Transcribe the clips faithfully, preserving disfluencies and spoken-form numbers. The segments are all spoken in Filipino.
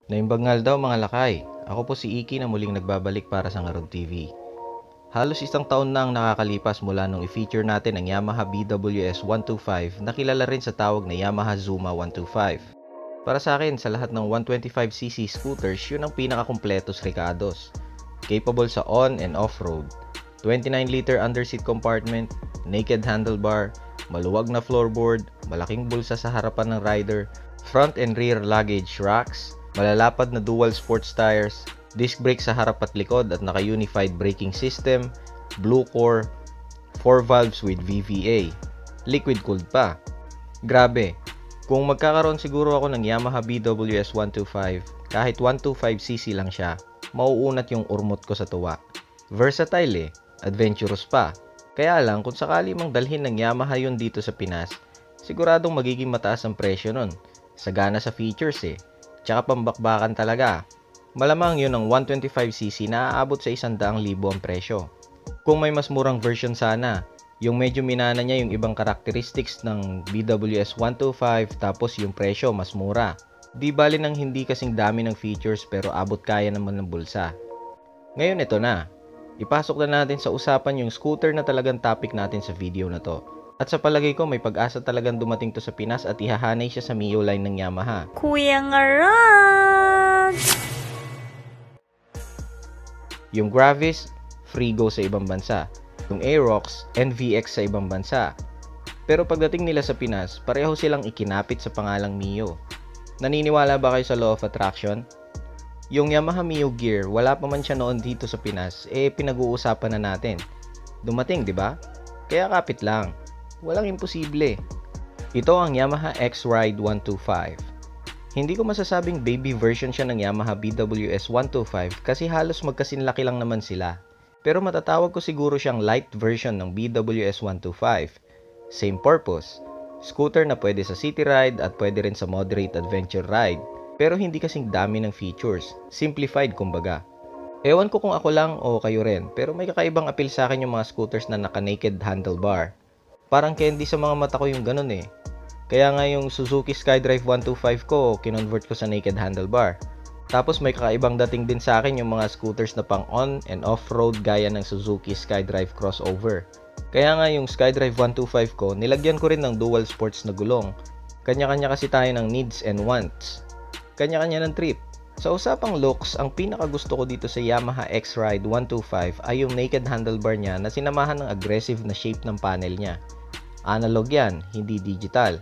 Naimbagnal daw mga lakay. Ako po si Iki na muling nagbabalik para sa Ngarod T V. Halos isang taon na ang nakakalipas mula nung i-feature natin ang Yamaha B W S one twenty-five na kilala rin sa tawag na Yamaha Zuma one twenty-five. Para sa akin, sa lahat ng one twenty-five c c scooters, yun ang pinakakumpletos Ricados. Capable sa on and off-road. twenty-nine liter underseat compartment, naked handlebar, maluwag na floorboard, malaking bulsa sa harapan ng rider, front and rear luggage racks, malalapad na dual sports tires, disc brake sa harap at likod at naka-unified braking system, blue core, four valves with V V A, liquid cooled pa. Grabe, kung magkakaroon siguro ako ng Yamaha B W S one twenty-five, kahit one twenty-five c c lang siya, mauunat yung urmot ko sa tuwa. Versatile eh, adventurous pa. Kaya lang kung sakali mang dalhin ng Yamaha yun dito sa Pinas, siguradong magiging mataas ang presyo nun. Sagana sa features eh. Tsaka pambakbakan talaga. Malamang yun ang one twenty-five c c na aabot sa one hundred thousand ang presyo. Kung may mas murang version sana, yung medyo minana niya yung ibang characteristics ng B W S one twenty-five tapos yung presyo mas mura. Di bali ng hindi kasing dami ng features pero abot kaya naman ng bulsa. Ngayon ito na. Ipasok na natin sa usapan yung scooter na talagang topic natin sa video na to. At sa palagay ko may pag-asa talagang dumating to sa Pinas at ihahanay siya sa Mio line ng Yamaha. Kuya Ngarod! Yung Gravis, Frigo sa ibang bansa. Yung Aerox, N V X sa ibang bansa. Pero pagdating nila sa Pinas, pareho silang ikinapit sa pangalang Mio. Naniniwala ba kayo sa law of attraction? Yung Yamaha Mio Gear, wala pa man siya noon dito sa Pinas, eh pinag-uusapan na natin. Dumating, di ba? Kaya kapit lang. Walang imposible. Ito ang Yamaha X-Ride one twenty-five. Hindi ko masasabing baby version siya ng Yamaha B W S one twenty-five kasi halos magkasinlaki lang naman sila. Pero matatawag ko siguro siyang light version ng B W S one twenty-five. Same purpose. Scooter na pwede sa city ride at pwede rin sa moderate adventure ride. Pero hindi kasing dami ng features. Simplified kumbaga. Ewan ko kung ako lang o kayo rin, pero may kakaibang appeal sa akin yung mga scooters na naka-naked handlebar. Parang candy sa mga mata ko yung ganun eh. Kaya nga yung Suzuki SkyDrive one twenty-five ko, kinonvert ko sa naked handlebar. Tapos may kakaibang dating din sa akin yung mga scooters na pang on and off-road gaya ng Suzuki SkyDrive crossover. Kaya nga yung SkyDrive one twenty-five ko, nilagyan ko rin ng dual sports na gulong. Kanya-kanya kasi tayo ng needs and wants. Kanya-kanya ng trip. Sa usapang looks, ang pinakagusto ko dito sa Yamaha X-Ride one twenty-five ay yung naked handlebar niya na sinamahan ng aggressive na shape ng panel niya. Analog yan, hindi digital.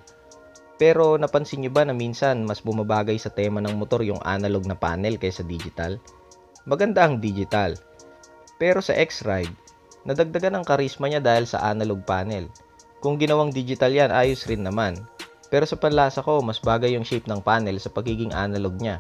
Pero napansin niyo ba na minsan mas bumabagay sa tema ng motor yung analog na panel kaysa digital? Maganda ang digital. Pero sa X-Ride, nadagdagan ang karisma niya dahil sa analog panel. Kung ginawang digital yan, ayos rin naman. Pero sa panlasa ko, mas bagay yung shape ng panel sa pagiging analog niya.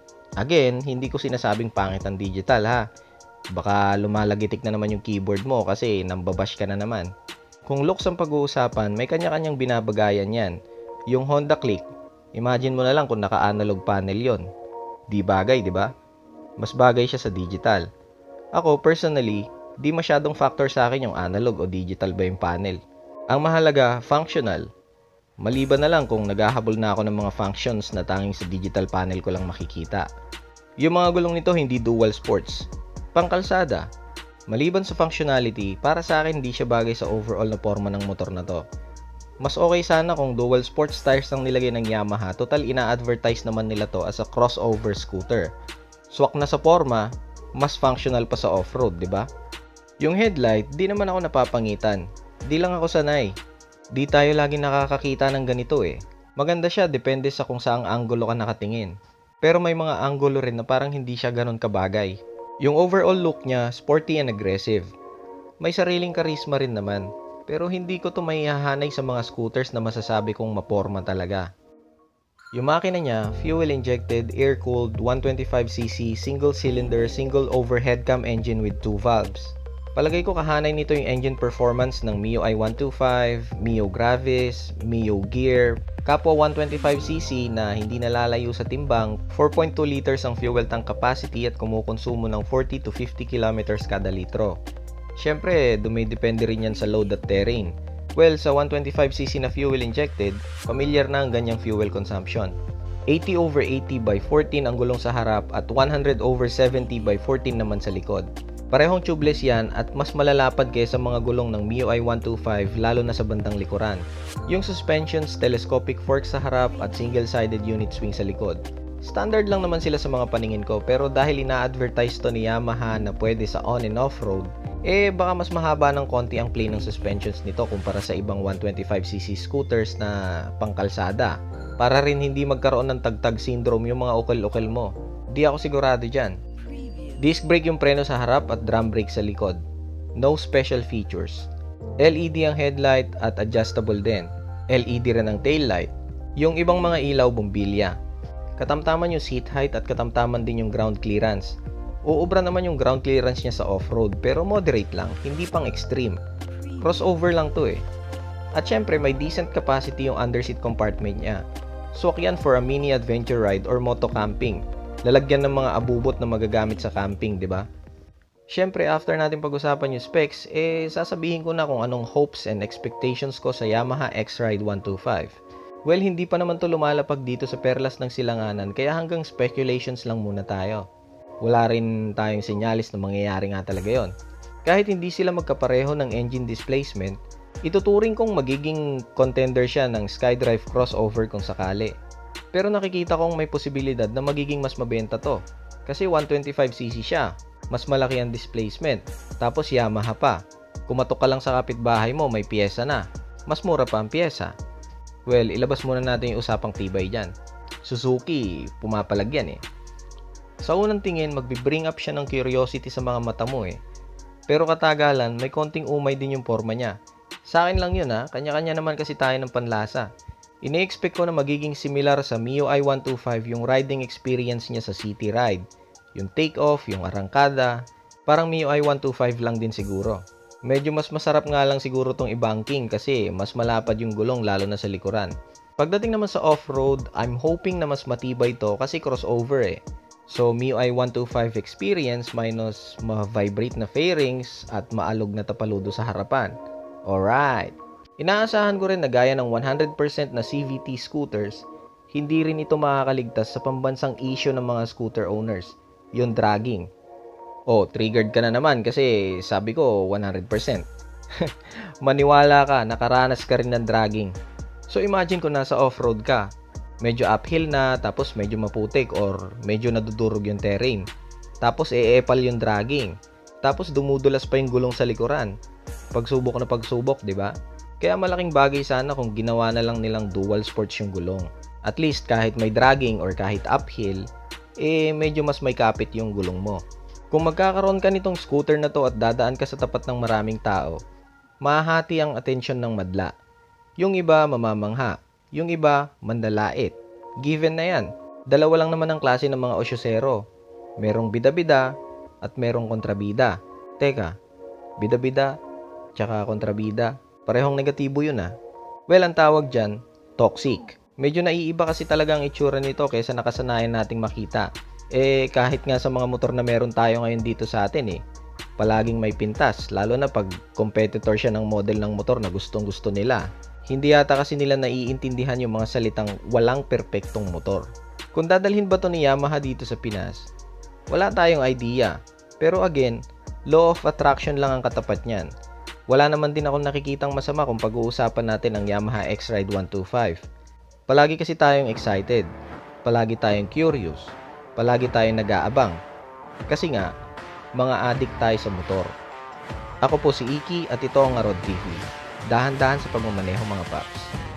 Again, hindi ko sinasabing pangit ang digital ha. Baka lumalagitik na naman yung keyboard mo kasi nambabash ka na naman. Kung looks ang pag-uusapan, may kanya-kanyang binabagayan yan. Yung Honda Click, imagine mo na lang kung naka-analog panel yon. Di bagay, di ba? Mas bagay siya sa digital. Ako, personally, di masyadong factor sa akin yung analog o digital ba yung panel. Ang mahalaga, functional. Maliban na lang kung naghahabol na ako ng mga functions na tanging sa digital panel ko lang makikita. Yung mga gulong nito hindi dual sports. Pangkalsada. Maliban sa functionality, para sa akin hindi siya bagay sa overall na forma ng motor na to. Mas okay sana kung dual sports tires ang nilagay ng Yamaha, total ina-advertise naman nila to as a crossover scooter. Swak na sa forma, mas functional pa sa off-road, di ba? Yung headlight, di naman ako napapangitan. Di lang ako sanay. Di tayo lagi nakakakita ng ganito eh. Maganda siya, depende sa kung saang anggulo ka nakatingin. Pero may mga anggulo rin na parang hindi siya ganun kabagay. Yung overall look niya, sporty and aggressive. May sariling karisma rin naman. Pero hindi ko to maihahanay sa mga scooters na masasabi kong maporma talaga. Yung makina niya, fuel-injected, air-cooled, one twenty-five c c, single-cylinder, single overhead cam engine with two valves. Palagay ko kahanay nito yung engine performance ng Mio i one twenty-five, Mio Gravis, Mio Gear, kapwa one twenty-five c c na hindi nalalayo sa timbang, four point two liters ang fuel tank capacity at kumukonsumo ng forty to fifty kilometers kada litro. Syempre, dumidepende rin yan sa load at terrain. Well, sa one twenty-five c c na fuel injected, familiar na ang ganyang fuel consumption. eighty over eighty by fourteen ang gulong sa harap at one hundred over seventy by fourteen naman sa likod. Parehong tubeless yan at mas malalapad kaysa mga gulong ng M I U I one twenty-five lalo na sa bandang likuran. Yung suspensions, telescopic fork sa harap at single-sided unit swing sa likod. Standard lang naman sila sa mga paningin ko pero dahil ina-advertise to ni Yamaha na pwede sa on and off-road, eh baka mas mahaba ng konti ang play ng suspensions nito kumpara sa ibang one twenty-five c c scooters na pangkalsada. Para rin hindi magkaroon ng tagtag syndrome yung mga ukol-ukol mo. Di ako sigurado dyan. Disc brake yung preno sa harap at drum brake sa likod. No special features. L E D ang headlight at adjustable din. L E D rin ang taillight. Yung ibang mga ilaw, bombilya. Katamtaman yung seat height at katamtaman din yung ground clearance. Uubra naman yung ground clearance niya sa off-road pero moderate lang, hindi pang extreme. Crossover lang to eh. At syempre may decent capacity yung underseat compartment niya. Swak yan for a mini adventure ride or moto camping. Lalagyan ng mga abubot na magagamit sa camping, di ba? Syempre, after natin pag-usapan yung specs, eh sasabihin ko na kung anong hopes and expectations ko sa Yamaha X-Ride one twenty-five. Well, hindi pa naman to lumalapag dito sa perlas ng silanganan, kaya hanggang speculations lang muna tayo. Wala rin tayong senyalis na mangyayari nga talaga yon. Kahit hindi sila magkapareho ng engine displacement, ituturing kong magiging contender siya ng SkyDrive crossover kung sakali. Pero nakikita kong may posibilidad na magiging mas mabenta to. Kasi one twenty-five c c siya, mas malaki ang displacement, tapos Yamaha pa. Kumatok ka lang sa kapitbahay mo, may pyesa na. Mas mura pa ang pyesa. Well, ilabas muna natin yung usapang tibay dyan. Suzuki, pumapalag yan eh. Sa unang tingin, magbi-bring up siya ng curiosity sa mga mata mo eh. Pero katagalan, may konting umay din yung forma niya. Sa akin lang yun ha, kanya-kanya naman kasi tayo ng panlasa. Ine-expect ko na magiging similar sa M I U I one twenty-five yung riding experience niya sa city ride. Yung take-off, yung arangkada, parang M I U I one twenty-five lang din siguro. Medyo mas masarap nga lang siguro tong i-banking kasi mas malapad yung gulong lalo na sa likuran. Pagdating naman sa off-road, I'm hoping na mas matibay to kasi crossover eh. So M I U I one twenty-five experience minus ma-vibrate na fairings at maalog na tapaludo sa harapan. Alright! Inaasahan ko rin na gaya ng one hundred percent na C V T scooters, hindi rin ito makakaligtas sa pambansang issue ng mga scooter owners, yung dragging. Oh, triggered ka na naman kasi sabi ko one hundred percent. Maniwala ka, nakaranas ka rin ng dragging. So imagine kung nasa off-road ka, medyo uphill na, tapos medyo maputik or medyo nadudurog yung terrain. Tapos e-epal yung dragging. Tapos dumudulas pa yung gulong sa likuran. Pagsubok na pagsubok, di ba? Kaya malaking bagay sana kung ginawa na lang nilang dual sports yung gulong. At least kahit may dragging or kahit uphill, eh medyo mas may kapit yung gulong mo. Kung magkakaroon ka nitong scooter na to at dadaan ka sa tapat ng maraming tao, mahahati ang atensyon ng madla. Yung iba mamamangha, yung iba mandalait. Given na yan. Dalawa lang naman ang klase ng mga osyosero. Merong bida-bida at merong kontrabida. Teka, bida-bida tsaka kontrabida. Parehong negatibo yun ah. Well, ang tawag dyan, toxic. Medyo naiiba kasi talaga ang itsura nito kaysa nakasanayan nating makita. Eh, kahit nga sa mga motor na meron tayo ngayon dito sa atin eh. Palaging may pintas, lalo na pag competitor siya ng model ng motor na gustong gusto nila. Hindi yata kasi nila naiintindihan yung mga salitang walang perpektong motor. Kung dadalhin ba to ni Yamaha dito sa Pinas, wala tayong idea. Pero again, law of attraction lang ang katapat niyan. Wala naman din akong nakikitang masama kung pag-uusapan natin ang Yamaha X-Ride one twenty-five. Palagi kasi tayong excited. Palagi tayong curious. Palagi tayong nag-aabang. Kasi nga, mga addict tayo sa motor. Ako po si Iki at ito ang Arod T V. Dahan-dahan sa pagmamaneho mga paps.